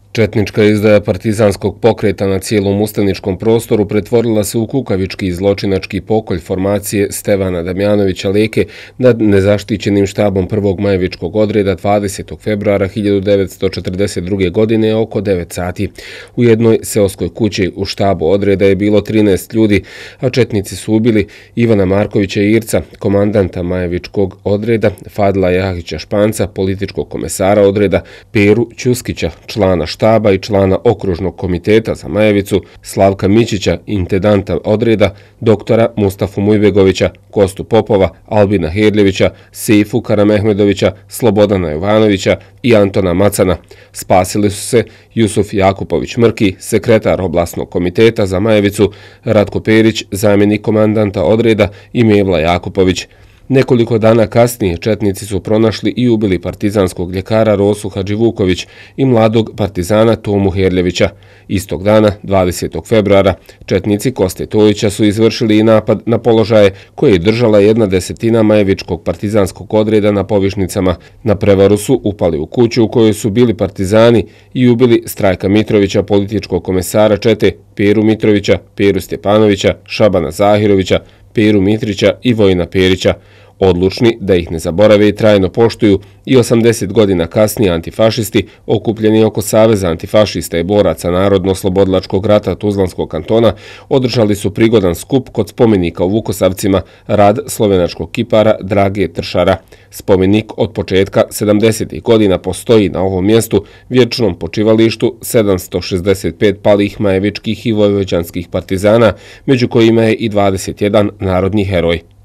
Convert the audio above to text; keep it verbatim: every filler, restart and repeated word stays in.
Četnička izdaja partizanskog pokreta na cijelom ustaničkom prostoru pretvorila se u kukavički i zločinački pokolj formacije Stevana Damjanovića Leke nad nezaštićenim štabom prvog majevičkog odreda dvadesetog februara hiljadu devetsto četrdeset druge. godine oko devet sati. U jednoj seoskoj kući u štabu odreda je bilo trinaest ljudi, a četnici su ubili Ivana Markovića Irca, komandanta majevičkog odreda, Fadila Jahića Španca, političkog komesara odreda, Peru Ćuskića, člana štaba i člana okružnog komiteta za Majevicu, Slavka Mićića, intendanta odreda, doktora Mustafu Mujbegovića, Kostu Popova, Albina Herljevića, Seifu Karamehmedovića, Slobodana Jovanovića i Antona Macana. Spasili su se Jusuf Jakupović Mrki, sekretar oblasnog komiteta za Majevicu, Ratko Perić, zamjenik komandanta odreda i Mevla Jakupović. Nekoliko dana kasnije četnici su pronašli i ubili partizanskog ljekara Rosu Hadživuković i mladog partizana Tomu Herljevića. Istog dana, dvadesetog februara, četnici Koste Tojića su izvršili i napad na položaje koje je držala jedna desetina majevičkog partizanskog odreda na Povišnicama. Na prevaru su upali u kuću u kojoj su bili partizani i ubili Strajka Mitrovića, političkog komesara čete, Peru Mitrovića, Peru Stjepanovića, Šabana Zahirovića, Peru Mitrića i Vojina Perića. Odlučni da ih ne zaborave i trajno poštuju, i osamdeset godina kasnije antifašisti, okupljeni oko Saveza antifašista i boraca Narodno-oslobodilačkog rata Tuzlanskog kantona, održali su prigodan skup kod spomenika u Vukosavcima, rad slovenačkog kipara Drage Tršara. Spomenik od početka sedamdesetih godina postoji na ovom mjestu, vječnom počivalištu sedamsto šezdeset pet palih majevičkih i vojvođanskih partizana, među kojima je i dvadeset jedan narodni heroj.